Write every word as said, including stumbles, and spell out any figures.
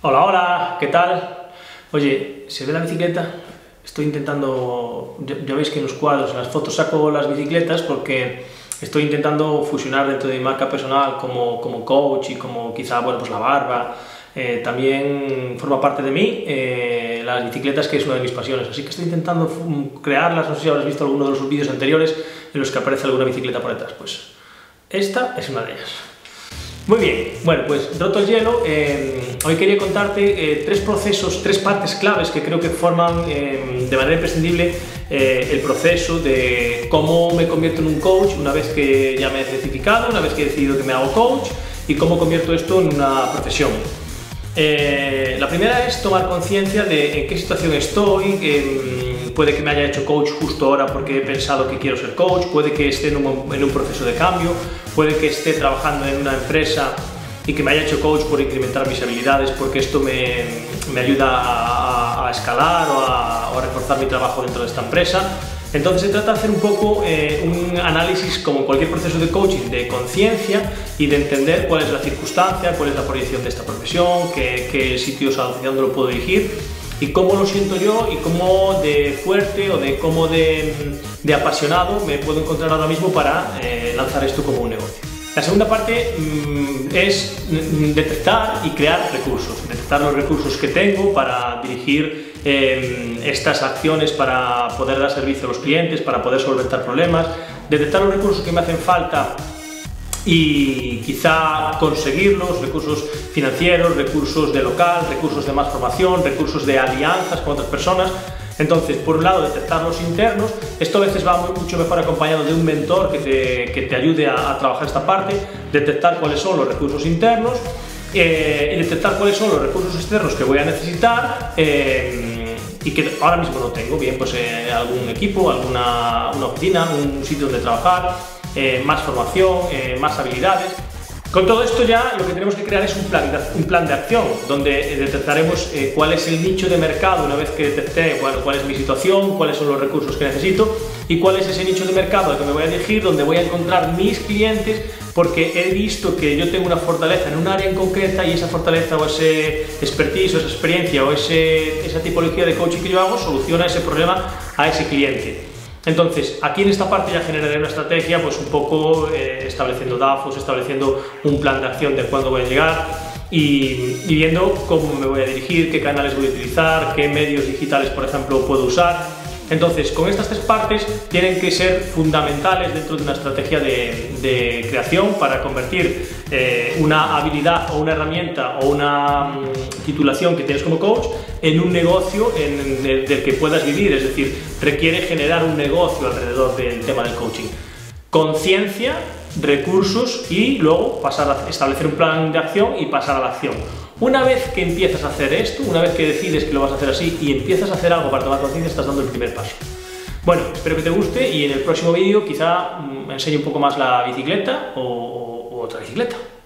Hola, hola, ¿qué tal? Oye, ¿se ve la bicicleta? Estoy intentando, ya, ya veis que en los cuadros, en las fotos saco las bicicletas porque estoy intentando fusionar dentro de mi marca personal como, como coach y como quizá, bueno, pues la barba, eh, también forma parte de mí, eh, las bicicletas, que es una de mis pasiones, así que estoy intentando crearlas. No sé si habrás visto alguno de los vídeos anteriores en los que aparece alguna bicicleta por detrás, pues esta es una de ellas. Muy bien, bueno, pues roto el hielo, eh, hoy quería contarte eh, tres procesos, tres partes claves que creo que forman eh, de manera imprescindible eh, el proceso de cómo me convierto en un coach una vez que ya me he certificado, una vez que he decidido que me hago coach, y cómo convierto esto en una profesión. Eh, la primera es tomar conciencia de en qué situación estoy. eh, puede que me haya hecho coach justo ahora porque he pensado que quiero ser coach, puede que esté en un, en un proceso de cambio, puede que esté trabajando en una empresa y que me haya hecho coach por incrementar mis habilidades, porque esto me, me ayuda a, a escalar o a, o a reforzar mi trabajo dentro de esta empresa. Entonces se trata de hacer un poco eh, un análisis, como cualquier proceso de coaching, de conciencia y de entender cuál es la circunstancia, cuál es la proyección de esta profesión, qué, qué sitios hacia dónde lo puedo dirigir y cómo lo siento yo y cómo de fuerte o de cómo de, de apasionado me puedo encontrar ahora mismo para eh, lanzar esto como un negocio. La segunda parte mmm, es detectar y crear recursos, detectar los recursos que tengo para dirigir eh, estas acciones, para poder dar servicio a los clientes, para poder solventar problemas, detectar los recursos que me hacen falta y quizá conseguirlos, recursos financieros, recursos de local, recursos de más formación, recursos de alianzas con otras personas. Entonces, por un lado, detectar los internos. Esto a veces va mucho mejor acompañado de un mentor que te, que te ayude a, a trabajar esta parte, detectar cuáles son los recursos internos eh, y detectar cuáles son los recursos externos que voy a necesitar eh, y que ahora mismo no tengo. Bien, pues eh, algún equipo, alguna una oficina, un sitio donde trabajar, eh, más formación, eh, más habilidades. Con todo esto ya lo que tenemos que crear es un plan de, un plan de acción donde detectaremos eh, cuál es el nicho de mercado una vez que detecté bueno, cuál es mi situación, cuáles son los recursos que necesito y cuál es ese nicho de mercado al que me voy a dirigir, donde voy a encontrar mis clientes, porque he visto que yo tengo una fortaleza en un área en concreta y esa fortaleza o ese expertise o esa experiencia o ese, esa tipología de coaching que yo hago soluciona ese problema a ese cliente. Entonces, aquí en esta parte ya generaré una estrategia, pues un poco eh, estableciendo D A F Os, estableciendo un plan de acción de cuándo voy a llegar y, y viendo cómo me voy a dirigir, qué canales voy a utilizar, qué medios digitales, por ejemplo, puedo usar. Entonces, con estas tres partes tienen que ser fundamentales dentro de una estrategia de, de creación para convertir eh, una habilidad o una herramienta o una um, titulación que tienes como coach en un negocio en el, del que puedas vivir. Es decir, requiere generar un negocio alrededor del tema del coaching. Conciencia, recursos y luego pasar a establecer un plan de acción y pasar a la acción. Una vez que empiezas a hacer esto, una vez que decides que lo vas a hacer así y empiezas a hacer algo para tomar conciencia, estás dando el primer paso. Bueno, espero que te guste y en el próximo vídeo quizá me enseñe un poco más la bicicleta o, o otra bicicleta.